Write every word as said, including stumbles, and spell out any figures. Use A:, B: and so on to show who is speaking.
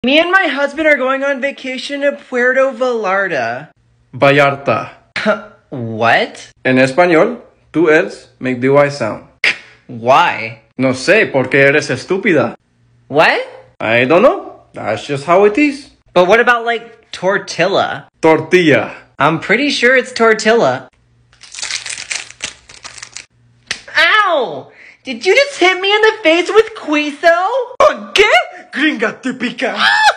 A: Me and my husband are going on vacation to Puerto Vallarta.
B: Vallarta.
A: What?
B: En español, tu L's make the Y sound.
A: Why?
B: No sé, porque eres estúpida.
A: What?
B: I don't know. That's just how it is.
A: But what about, like, tortilla?
B: Tortilla.
A: I'm pretty sure it's tortilla. Ow! Did you just hit me in the face with queso?
B: ¿Qué? Gringa típica.